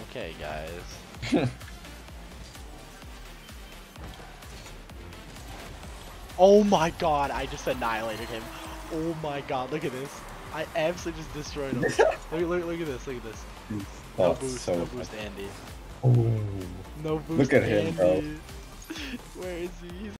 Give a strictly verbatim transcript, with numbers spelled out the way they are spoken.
Okay, guys. Oh my god, I just annihilated him. Oh my god, look at this. I absolutely just destroyed him. look, look, look at this, look at this. No Oh, boost, so no boost, Andy. Oh. No boost, Look at him, Andy. bro. Where is he? He's